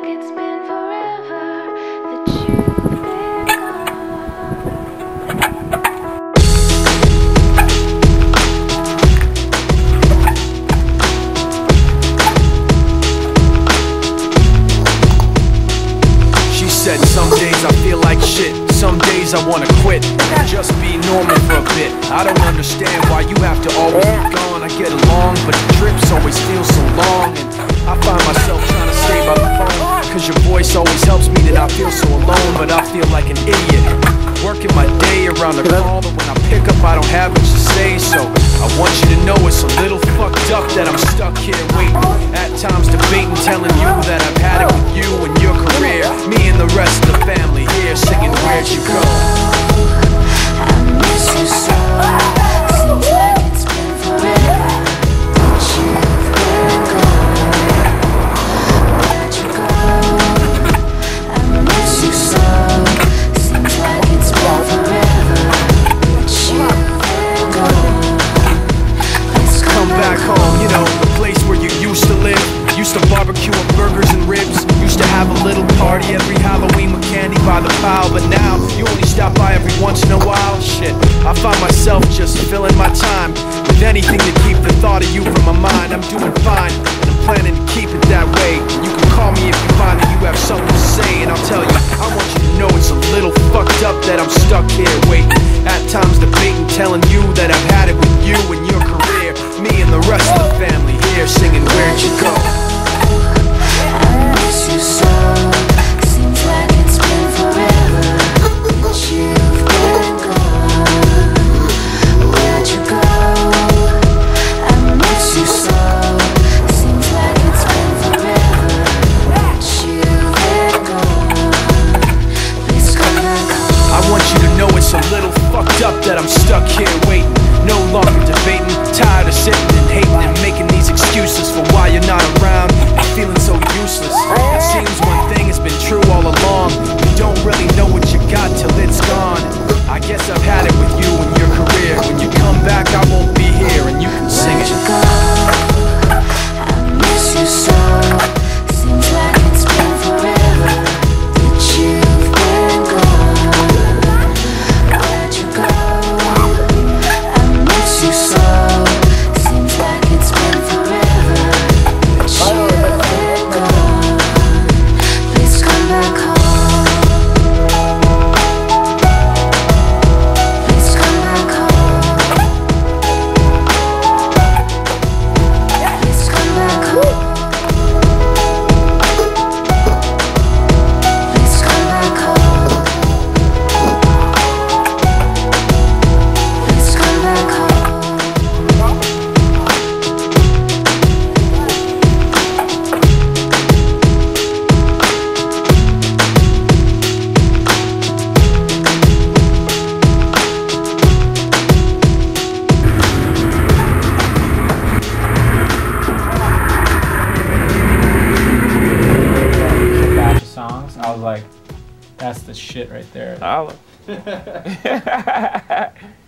it's been forever that you've been gone. She said some days I feel like shit, some days I wanna quit, just be normal for a bit. I don't understand why you have to always be gone. I get along, but the trips always feel so long, and I find myself trying to stay by the phone, cause your voice always helps me to not feel so alone. But I feel like an idiot, working my day around the call, but when I pick up I don't have much to say. So I want you to know it's a little fucked up that I'm stuck here waiting, at times debating, telling you that I've had it with you and your career, me and the rest of the family here singing Where'd You Go? I miss you so. Seems like it's been forever that you've been gone. Where'd you go? I miss you so. Seems like it's been forever that you've been gone. Please Come back home, you know, the place where you used to live. Used to barbecue and burgers and ribs. Used to have a little party every Halloween with candy by the pile. But now, you only stop by every once in a while. Shit, I find myself just filling my time with anything to keep the thought of you from my mind. I'm doing fine, and I'm planning to keep it that way. You can call me if you find that you have something to say, and I'll tell you, I want you to know it's a little fucked up that I'm stuck here waiting, at times debating, telling you that I've had it with you and your career, me and the rest of the family here singing Where'd You Go? I miss you so. Seems like it's been forever that you've been gone. Where'd you go? I miss you so. Seems like it's been forever that you've been gone. Please come back home. I want you to know it's a little fucked up that I'm stuck here waiting, no longer debating, tired of sitting and hating and making these excuses for why you're not around and feeling so useless. It seems one thing has been true all along, you don't really know what you got till it's gone. I guess I've had it with you and your career. When you come back I won't be here and you can sing Where'd it. you go? I miss you so. Seems like it's been forever that you've been gone. Where'd you go? I miss you so. Seems like it's been forever that you've been gone. Please come back home. Please come back home. Please come back home. Please come back home. Please come back home. Batch of songs, I was like, that's the shit right there. Holla.